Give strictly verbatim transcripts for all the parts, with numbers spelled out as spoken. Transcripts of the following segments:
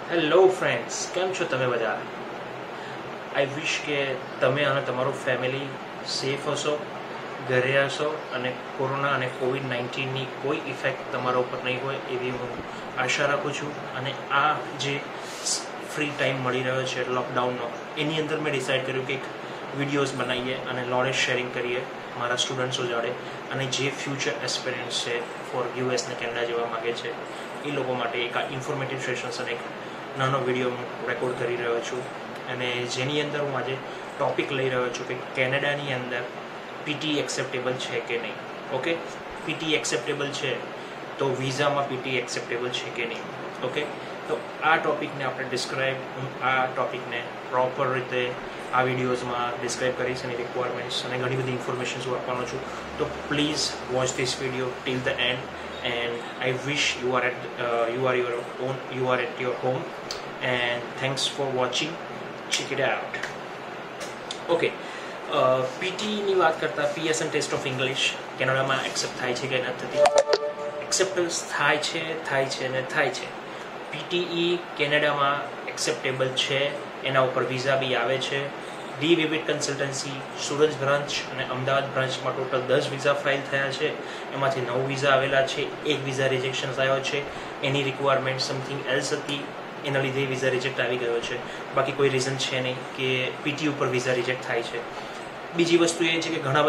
Hello friends, કેમ છો તમે બધા? આઈ વિશ કે તમે અને તમારું ફેમિલી સેફ હશો, ઘરે હશો અને કોરોના અને કોવિડ નાઇન્ટીનની કોઈ ઇફેક્ટ તમારા ઉપર નહીં હોય એવી હું આશા રાખું છું. અને આ જે ફ્રી ટાઈમ મળી રહ્યો છે લોકડાઉનનો, એની અંદર મેં ડિસાઇડ કર્યું કે એક વિડીયોઝ બનાવીએ અને નોલેજ શેરિંગ કરીએ મારા સ્ટુડન્ટ્સો જોડે, અને જે ફ્યુચર એસ્પિરન્ટ્સ છે ફોર યુએસ ને કેનેડા જવા માગે છે એ લોકો માટે એક આ ઇન્ફોર્મેટિવ સેશન્સ અને એક નાનો વિડીયો હું રેકોર્ડ કરી રહ્યો છું. અને જેની અંદર હું આજે ટોપિક લઈ રહ્યો છું કે કેનેડાની અંદર પીટી એક્સેપ્ટેબલ છે કે નહીં. ઓકે, પીટી એક્સેપ્ટેબલ છે તો વિઝામાં પીટી એક્સેપ્ટેબલ છે કે નહીં. ઓકે, તો આ ટોપિકને આપણે ડિસ્ક્રાઇબ હું આ ટોપિકને પ્રોપર રીતે આ વિડીયોઝમાં ડિસ્ક્રાઇબ કરીશ અને રિક્વાયરમેન્ટ્સ અને ઘણી બધી ઇન્ફોર્મેશન હું આપવાનો છું. તો please watch this video till the end. And I wish you are at uh, you are your own you are at your home, and thanks for watching. Check it out. Okay, uh, PT ની વાત કરતા PSN test of English કેનેડામાં accept થાય છે કે નથી થતી? Acceptance થાય છે થાય છે ને થાય છે. પીટીઈ કેનેડામાં એક્સેપ્ટેબલ છે, એના ઉપર વિઝા બી આવે છે. The vivid consultancy Surat branch અને અમદાવાદ બ્રાન્ચમાં ટોટલ દસ વિઝા ફાઇલ થયા છે. એમાંથી નવ વિઝા આવેલા છે, એક વિઝા રિજેક્શન આવ્યો છે. એની રિક્વાયરમેન્ટ સમથિંગ એલ્સ હતી, એના લીધે વિઝા રિજેક્ટ આવી ગયો છે. બાકી કોઈ રીઝન છે નહીં કે પીટી ઉપર વિઝા રિજેક્ટ થાય છે. બીજી વસ્તુ એ છે કે ઘણા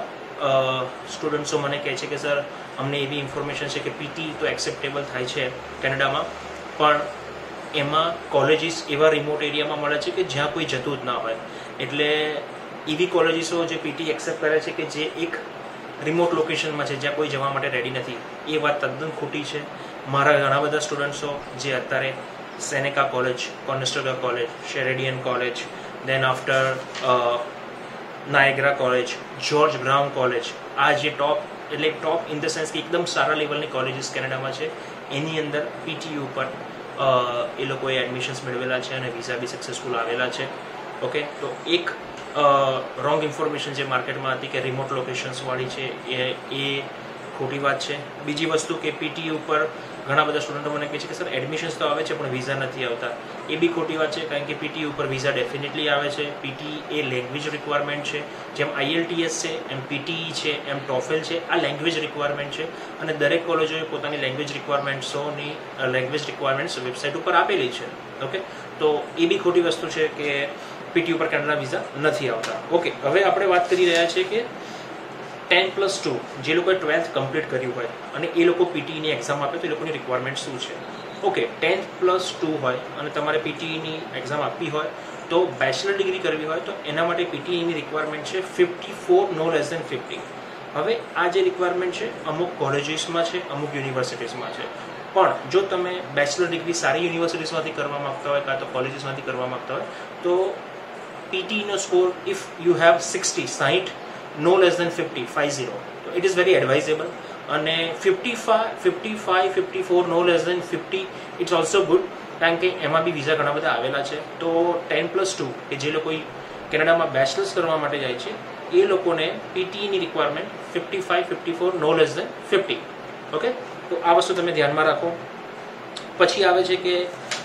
બધા સ્ટુડન્ટ્સો મને કહે છે કે સર, અમને એવી ઇન્ફોર્મેશન છે કે પીટી તો એક્સેપ્ટેબલ થાય છે કેનેડામાં, પણ એમાં કોલેજીસ એવા રિમોટ એરિયામાં મળે છે કે જ્યાં કોઈ જતું જ ના હોય. એટલે એવી કોલેજીસો જે પીટી એક્સેપ્ટ કરે છે કે જે એક રિમોટ લોકેશનમાં છે, જ્યાં કોઈ જવા માટે રેડી નથી. એ વાત તદ્દન ખોટી છે. મારા ઘણા બધા સ્ટુડન્ટ્સો જે અત્યારે Seneca college, Conestoga college, Sheridan college, then after Niagara college, George Brown college, આ જે ટોપ એટલે ટોપ ઇન ધ સેન્સ કે એકદમ સારા લેવલની કોલેજીસ કેનેડામાં છે, એની અંદર પીટી ઉપર એ લોકોએ એડમિશન્સ મેળવેલા છે અને વિઝા બી સક્સેસફુલ આવેલા છે. ઓકે, તો એક રોંગ ઇન્ફોર્મેશન જે માર્કેટમાં હતી કે રિમોટ લોકેશન્સવાળી છે એ એ ખોટી વાત છે. બીજી વસ્તુ કે પીટી ઉપર ઘણા બધા સ્ટુડન્ટો મને કહે છે કે સર એડમિશન્સ તો આવે છે પણ વિઝા નથી આવતા. એ બી ખોટી વાત છે, કારણ કે પીટી ઉપર વિઝા ડેફિનેટલી આવે છે. પીટી એ લેંગ્વેજ રિક્વાયરમેન્ટ છે. જેમ આઈએલટીએસ છે એમ પીટીઈ છે એમ ટોફેલ છે. આ લેંગ્વેજ રિક્વાયરમેન્ટ છે અને દરેક કોલેજોએ પોતાની લેંગ્વેજ રિક્વાયરમેન્ટ્સોની લેંગ્વેજ રિક્વાયરમેન્ટ્સ વેબસાઇટ ઉપર આપેલી છે. ઓકે, તો એ બી ખોટી વસ્તુ છે કે પીટી ઉપર કેનેડા વિઝા નથી આવતા. ઓકે, હવે આપણે વાત કરી રહ્યા છીએ કે ટેન પ્લસ ટુ જે લોકોએ ટ્વેલ્થ કમ્પ્લીટ કર્યું હોય અને એ લોકો પીટીઈની એક્ઝામ આપે તો એ લોકોની રિક્વાયરમેન્ટ શું છે? ઓકે, ટેન્થ પ્લસ ટુ હોય અને તમારે પીટીઈની એક્ઝામ આપવી હોય તો બેચલર ડિગ્રી કરવી હોય તો એના માટે પીટીઈની રિક્વાયરમેન્ટ છે fifty four no less than fifty. હવે આ જે રિક્વાયરમેન્ટ છે અમુક કોલેજીસમાં છે, અમુક યુનિવર્સિટીઝમાં છે. પણ જો તમે બેચલર ડિગ્રી સારી યુનિવર્સિટીઝમાંથી કરવા માગતા હોય કાં તો કોલેજીસમાંથી કરવા માગતા હોય તો પીટીઈનો score if you have sixty સાહીઠ no less than fifty five zero તો ઇટ ઇઝ વેરી એડવાઇઝેબલ. અને fifty five fifty five fifty four no less than fifty it's also good, કારણ કે એમાં બી વિઝા ઘણા બધા આવેલા છે. તો ટેન પ્લસ ટુ કે જે લોકો કેનેડામાં બેચલર્સ કરવા માટે જાય છે એ લોકોને પીટીઈની requirement fifty five fifty four no less than fifty. Okay, તો આ વસ્તુ તમે ધ્યાનમાં રાખો. પછી આવે છે કે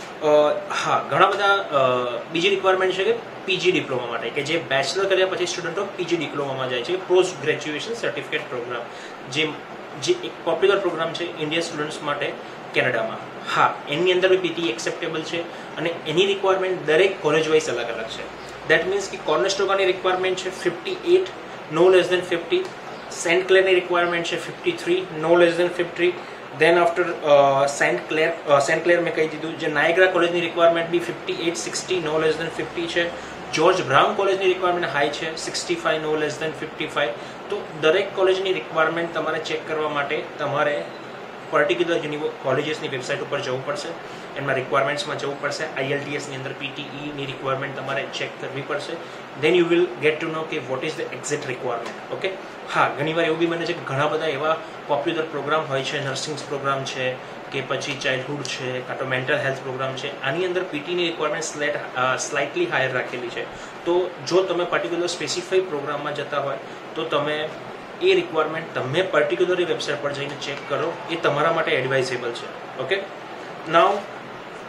હા, ઘણા બધા બીજી રિક્વાયરમેન્ટ છે કે પીજી ડિપ્લોમા માટે, કે જે બેચલર કર્યા પછી સ્ટુડન્ટો પીજી ડિપ્લોમામાં જાય છે, પોસ્ટ ગ્રેજ્યુએશન સર્ટિફિકેટ પ્રોગ્રામ, જે જે એક પોપ્યુલર પ્રોગ્રામ છે ઇન્ડિયન સ્ટુડન્ટ્સ માટે કેનેડામાં. હા, એની અંદર બી પીટી એક્સેપ્ટેબલ છે અને એની રિક્વાયરમેન્ટ દરેક કોલેજ વાઇઝ અલગ અલગ છે. દેટ મીન્સ કે કોનેસ્ટેગાની રિક્વાયરમેન્ટ છે fifty eight no less than fifty. Saint ક્લેરની રિક્વાયરમેન્ટ છે fifty three no less than fifty. Then after Saint Clair Saint Clair મેં કહી દીધું. જે નાયગ્રા કોલેજની રિક્વાયરમેન્ટ બી fifty eight sixty no less than fifty છે. જ્યોર્જ બ્રાઉન કોલેજની રિક્વાયરમેન્ટ હાઈ છે, sixty five no less than fifty five. તો દરેક કોલેજની રિક્વાયરમેન્ટ તમારે ચેક કરવા માટે તમારે પર્ટિક્યુલર યુનિવર કોલેજીસની વેબસાઇટ ઉપર જવું પડશે, એમાં રિક્વાયરમેન્ટ્સમાં જવું પડશે. આઈએલટીએસની અંદર પીટીઈની રિક્વાયરમેન્ટ તમારે ચેક કરવી પડશે. Then you will get to know કે what is the exact requirement. Okay, હા, ઘણીવાર એવું બી બને છે કે ઘણા બધા એવા પોપ્યુલર પ્રોગ્રામ હોય છે, નર્સિંગ પ્રોગ્રામ છે કે પછી ચાઇલ્ડહુડ છે કાં તો મેન્ટલ હેલ્થ પ્રોગ્રામ છે, આની અંદર પીટીની રિક્વાયરમેન્ટ સ્લેટ સ્લાઇટલી હાયર રાખેલી છે. તો જો તમે પર્ટિક્યુલર સ્પેસિફાઈડ પ્રોગ્રામમાં જતા હોય તો તમે એ રિક્વાયરમેન્ટ તમે પર્ટિક્યુલર વેબસાઇટ પર જઈને ચેક કરો, એ તમારા માટે એડવાઇઝેબલ છે. ઓકે, નાઉ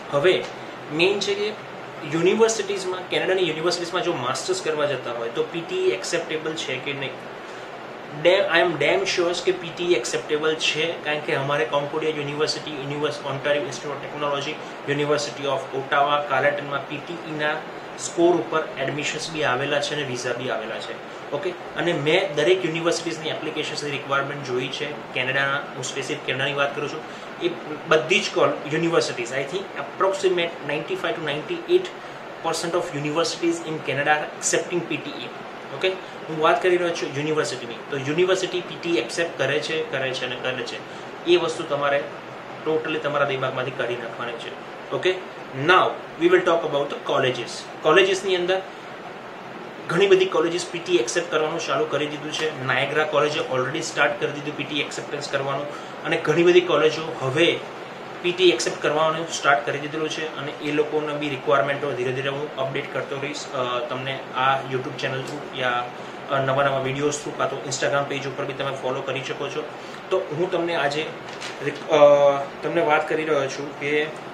હવે મેઇન છે કે યુનિવર્સિટીઝમાં, કેનેડાની યુનિવર્સિટીઝમાં જો માસ્ટર્સ કરવા જતા હોય તો પીટી એક્સેપ્ટેબલ છે કે નહીં. Damn I am damn sure કે પીટી એક્સેપ્ટેબલ છે, કારણ કે અમારે Concordia university, university Ontario institute of technology, university of Ottawa, કાર્લેટનમાં પીટીઈના સ્કોર ઉપર એડમિશન્સ બી આવેલા છે અને વિઝા બી આવેલા છે. ઓકે, અને મેં દરેક યુનિવર્સિટીઝની એપ્લિકેશન્સની રિક્વાયરમેન્ટ જોઈ છે કેનેડાના, હું સ્પેસિફિક કેનેડાની વાત કરું છું. એ બધી જ કોલ universities, I think approximate ninety five to ninety eight percent of universities in Canada accepting PTE. Okay, હું વાત કરી રહ્યો છું યુનિવર્સિટીની, તો યુનિવર્સિટી પીટી એક્સેપ્ટ કરે છે કરે છે અને કરે છે. એ વસ્તુ તમારે ટોટલી તમારા દિમાગમાંથી કાઢી નાખવાની છે. Okay, now we will talk about the colleges. કોલેજીસની અંદર ઘણી બધી કોલેજીસ પીટી એક્સેપ્ટ કરવાનું ચાલુ કરી દીધું છે. નાયગ્રા કોલેજે ઓલરેડી સ્ટાર્ટ કરી દીધું પીટી એક્સેપ્ટન્સ કરવાનું, અને ઘણી બધી કોલેજો હવે પીટી એક્સેપ્ટ કરવાનું સ્ટાર્ટ કરી દીધેલું છે, અને એ લોકોને બી રિક્વાયરમેન્ટો ધીરે ધીરે હું અપડેટ કરતો રહીશ તમને આ યુટ્યુબ ચેનલ થ્રુ યા નવા નવા વિડીયોઝ થ્રુ, કાં તો ઇન્સ્ટાગ્રામ પેજ ઉપર બી તમે ફોલો કરી શકો છો. તો હું તમને આજે તમને વાત કરી રહ્યો છું કે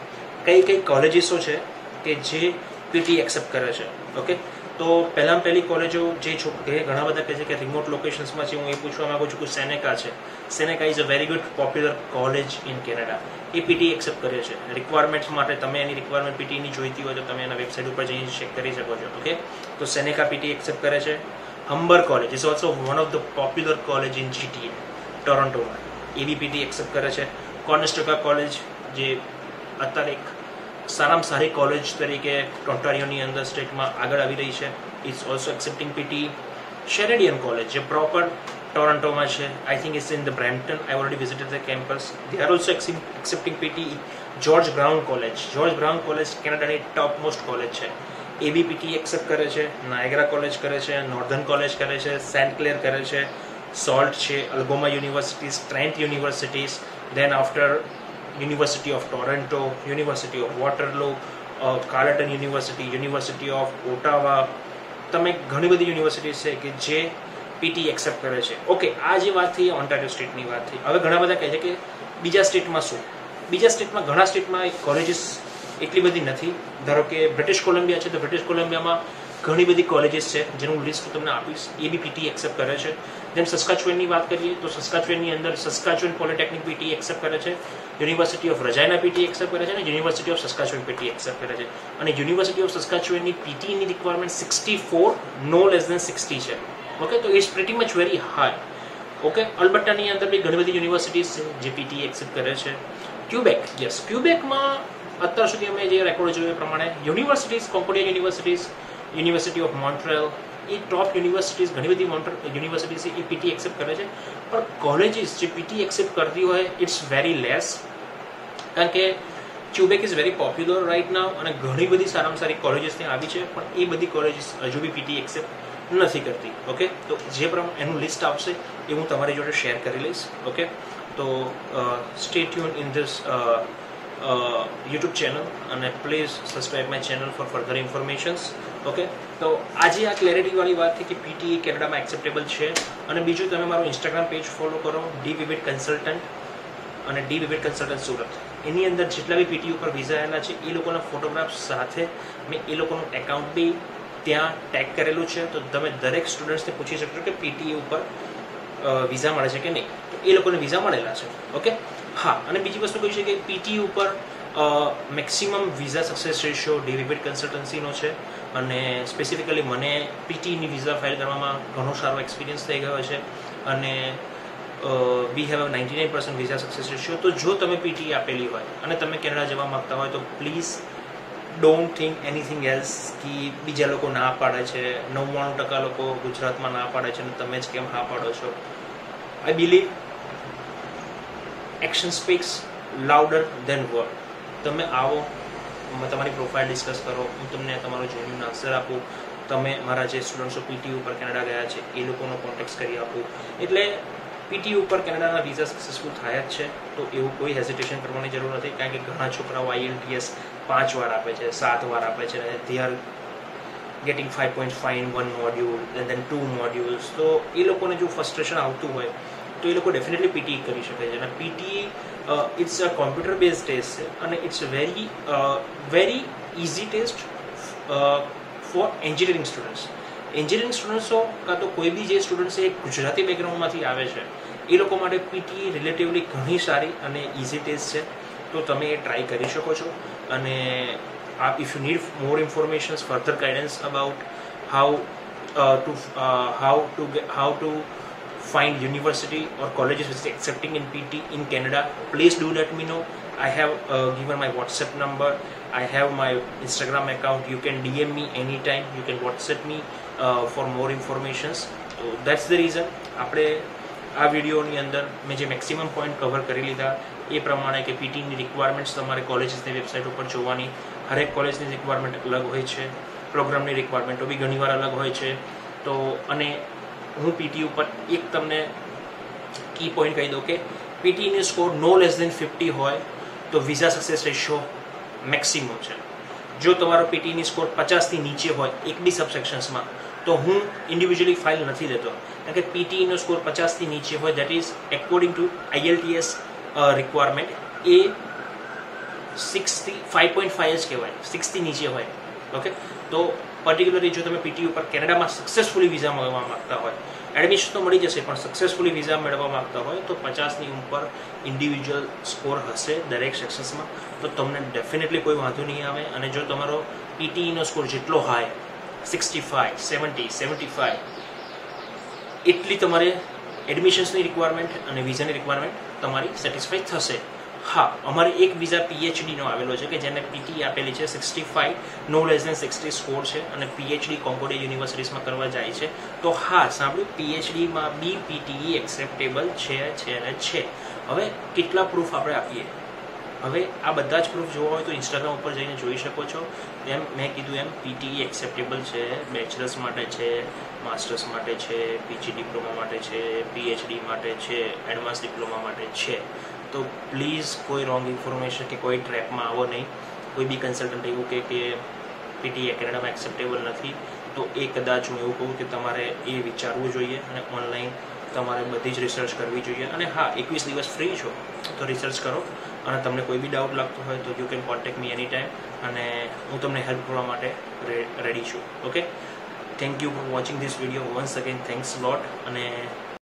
કઈ કઈ કોલેજીસો છે કે જે પીટી એક્સેપ્ટ કરે છે. ઓકે, તો પહેલાં પહેલી કોલેજો જે છોકરી ઘણા બધા કહે છે કે રિમોટ લોકેશન્સમાં છે, હું એ પૂછવા માંગુ છું કે સેનેકા છે. Seneca is a very good popular college in Canada. એ પીટી એક્સેપ્ટ કરે છે. રિક્વાયરમેન્ટ્સ માટે તમે એની રિક્વાયરમેન્ટ પીટીની જોઈતી હોય તો તમે એના વેબસાઇટ ઉપર જઈને ચેક કરી શકો છો. ઓકે, તો સેનેકા પીટી એક્સેપ્ટ કરે છે. Humber college is also one of the popular college in GTA ટોરોન્ટોમાં, એ બી પીટી એક્સેપ્ટ કરે છે. કોનેસ્ટોગા કોલેજ જે અત્યારે એક સારામાં સારી કોલેજ તરીકે ઓન્ટારિયોની અંદર સ્ટેટમાં આગળ આવી રહી છે, is also accepting PT. Sheridan college જે પ્રોપર ટોરન્ટોમાં છે, I think it's in the Brampton, I already visited the campus, they are also accepting PT. George Brown college, George Brown college કેનેડાની ટોપ મોસ્ટ કોલેજ છે, એ બી PT accept કરે છે. Niagara college કરે છે, નોર્ધન કોલેજ કરે છે, સેન્ટ ક્લેર કરે છે, સોલ્ટ છે, Algoma universities, Trent universities, then after university of Toronto, university of Waterloo, Carleton university, university of Ottawa. તમે ઘણી બધી યુનિવર્સિટીઝ છે કે જે પીટી એક્સેપ્ટ કરે છે. ઓકે, આ જે વાત થઈ ઓન્ટારિયો સ્ટેટની વાત થઈ. હવે ઘણા બધા કહે છે કે બીજા સ્ટેટમાં શું? બીજા સ્ટેટમાં ઘણા સ્ટેટમાં કોલેજીસ એટલી બધી નથી. ધારો કે બ્રિટિશ કોલંબિયા છે, તો બ્રિટિશ કોલંબિયામાં ઘણી બધી કોલેજીસ છે જેનું લિસ્ટ તમને આપીશ, એ બી પીટી એક્સેપ્ટ કરે છે. જેમ સસ્કાચુએનની વાત કરીએ તો સસ્કાચુએનની અંદર સસ્કાચુએન પોલિટેકનિક પીટી એક્સેપ્ટ કરે છે, university of Regina PT accept કરે છે, અને university of Saskatchewan PT accept કરે છે. અને યુનિવર્સિટી ઓફ સસ્કાચુએનની પીટીની requirement sixty four, no less than sixty છે. ઓકે, તો it's pretty much very high. Okay, અલ્બર્ટાની અંદર બી ઘણી બધી યુનિવર્સિટીઝ છે જે પીટી એક્સેપ્ટ કરે છે. ક્યુબેક, યસ, ક્યુબેકમાં અત્યાર સુધી અમે જે રેકોર્ડ જોયું એ પ્રમાણે universities, Concordia universities, university of Montreal, એ ટોપ યુનિવર્સિટીઝ ઘણી બધી યુનિવર્સિટીઝ એ પીટી એક્સેપ્ટ કરે છે. પણ કોલેજીસ જે પીટી એક્સેપ્ટ કરતી હોય ઇટ્સ વેરી લેસ, કારણ કે Quebec is very popular right now, અને ઘણી બધી સારામાં સારી કોલેજીસ ત્યાં આવી છે, પણ એ બધી કોલેજીસ હજુ બી પીટી એક્સેપ્ટ નથી કરતી. ઓકે, તો જે પ્રમાણે એનું લિસ્ટ આવશે એ હું તમારી જોડે શેર કરી લઈશ. ઓકે, તો stay tune in this YouTube channel, અને please subscribe my channel for further informations. Okay, તો આજે આ ક્લેરિટીવાળી વાત થઈ કે પીટી કેનેડામાં એક્સેપ્ટેબલ છે. અને બીજું, તમે મારું ઇન્સ્ટાગ્રામ પેજ ફોલો કરો, ડી વિવિડ કન્સલ્ટન્ટ, અને ડી વિવિડ કન્સલ્ટન્ટ સુરત. એની અંદર જેટલા બી પીટી ઉપર વિઝા આવેલા છે એ લોકોના ફોટોગ્રાફ સાથે મેં એ લોકોનું એકાઉન્ટ બી ત્યાં ટેગ કરેલું છે, તો તમે દરેક સ્ટુડન્ટ્સને પૂછી શકશો કે પીટી ઉપર વિઝા મળે છે કે નહીં. તો એ લોકોને વિઝા મળેલા છે. ઓકે, હા, અને બીજી વસ્તુ કહી છે કે પીટી ઉપર maximum visa success ratio D Vivid કન્સલ્ટન્સીનો છે, અને સ્પેસિફિકલી મને પીટીની વિઝા ફાઇલ કરવામાં ઘણો સારો એક્સપિરિયન્સ થઈ ગયો છે, અને we have ninety nine percent visa success ratio. તો જો તમે પીટી આપેલી હોય અને તમે કેનેડા જવા માગતા હોય તો please don't think anything else કે બીજા લોકો ના પાડે છે. નવ્વાણું ટકા લોકો ગુજરાતમાં ના પાડે છે અને તમે જ કેમ હા પાડો છો? I believe action speaks louder than word. તમે આવો, તમારી પ્રોફાઇલ ડિસ્કસ કરો, હું તમને તમારો જેન્યુન આન્સર આપું, તમે મારા જે સ્ટુડન્ટ્સો પીટી ઉપર કેનેડા ગયા છે એ લોકોનો કોન્ટેક્ટ કરી આપું. એટલે પીટી ઉપર કેનેડાના વિઝા સક્સેસફુલ થાય જ છે, તો એવું કોઈ હેઝિટેશન કરવાની જરૂર નથી, કારણ કે ઘણા છોકરાઓ આઈએલટીએસ પાંચ વાર આપે છે, સાત વાર આપે છે, અને they are getting five point five in one module and then two modules. તો એ લોકોને જો ફ્રસ્ટ્રેશન આવતું હોય તો એ લોકો ડેફિનેટલી પીટી કરી શકે છે. અને PT it's a computer base test છે અને it's very very easy test for engineering students. Engineering સ્ટુડન્ટ્સો કાં તો કોઈ બી જે સ્ટુડન્ટ્સ એ ગુજરાતી બેકગ્રાઉન્ડમાંથી આવે છે એ લોકો માટે પીટી રિલેટિવલી ઘણી સારી અને ઇઝી ટેસ્ટ છે. તો તમે એ ટ્રાય કરી શકો છો. અને આપ if you need more information further guidance about how to how to how to find university or colleges which is accepting in P T in Canada, please do let me know. I have uh, given my WhatsApp number, I have my Instagram account. You can D M me anytime, you can WhatsApp me uh, for more informations. So that's the reason આપણે આ વિડીયોની અંદર મેં જે maximum point cover કરી લીધા એ પ્રમાણે કે પીટીની રિક્વાયરમેન્ટ્સ તમારે કોલેજીસની વેબસાઇટ ઉપર જોવાની. હરેક કોલેજની રિક્વાયરમેન્ટ અલગ હોય છે, પ્રોગ્રામની રિક્વાયરમેન્ટો બી ઘણીવાર અલગ હોય છે. તો અને હું પીટી ઉપર એક તમને કી પોઈન્ટ કહી દઉં કે પીટીની score no less than fifty હોય તો વિઝા સક્સેસ રેશિયો મેક્સિમમ છે. જો તમારો પીટીની સ્કોર પચાસથી નીચે હોય એક બી સબસેક્શન્સમાં તો હું ઇન્ડિવિજ્યુઅલી ફાઇલ નથી લેતો, કારણ કે પીટીનો સ્કોર પચાસથી નીચે હોય that is according to IELTS requirement એ સિક્સથી ફાઇવ પોઈન્ટ ફાઇવ જ કહેવાય, સિક્સથી નીચે હોય. ઓકે, તો પર્ટિક્યુલરલી જો તમે પીટી ઉપર કેનેડામાં સક્સેસફુલી વિઝા મેળવવા માગતા હોય, એડમિશન તો મળી જશે પણ સક્સેસફુલી વિઝા મેળવવા માગતા હોય તો પચાસની ઉપર ઇન્ડિવિજ્યુઅલ સ્કોર હશે દરેક સેક્શન્સમાં, તો તમને ડેફિનેટલી કોઈ વાંધો નહીં આવે. અને જો તમારો પીટીનો સ્કોર જેટલો high sixty five seventy seventy five એટલી તમારે એડમિશન્સની રિક્વાયરમેન્ટ અને વિઝાની રિક્વાયરમેન્ટ તમારી સેટિસ્ફાઈ થશે. હા, અમારે એક વિઝા પીએચડીનો આવેલો છે કે જેને પીટી આપેલી છે sixty five no less than sixty score છે અને પીએચડી કોન્કોર્ડિયા યુનિવર્સિટીઝમાં કરવા જાય છે. તો હા, સાંભળ્યું, પીએચડીમાં બી પીટી એક્સેપ્ટેબલ છે છે ને છે. હવે કેટલા પ્રૂફ આપણે આપીએ? હવે આ બધા જ પ્રૂફ જોવા હોય તો ઇન્સ્ટાગ્રામ ઉપર જઈને જોઈ શકો છો. એમ મેં કીધું એમ પીટી એક્સેપ્ટેબલ છે, બેચલર્સ માટે છે, માસ્ટર્સ માટે છે, પીજી ડિપ્લોમા માટે છે, પીએચડી માટે છે, એડવાન્સ ડિપ્લોમા માટે છે. તો પ્લીઝ કોઈ રોંગ ઇન્ફોર્મેશન કે કોઈ ટ્રેપમાં આવો નહીં. કોઈ બી કન્સલ્ટન્ટ એવું કહે કે પીટી કેનેડામાં એક્સેપ્ટેબલ નથી તો એ કદાચ હું એવું કહું કે તમારે એ વિચારવું જોઈએ અને ઓનલાઈન તમારે બધી જ રિસર્ચ કરવી જોઈએ. અને હા, એકવીસ દિવસ ફ્રી છો તો રિસર્ચ કરો અને તમને કોઈ બી ડાઉટ લાગતો હોય તો you can contact me any time અને હું તમને હેલ્પ કરવા માટે રેડી છું. Okay, thank you for watching this video once again. Thanks lot. અને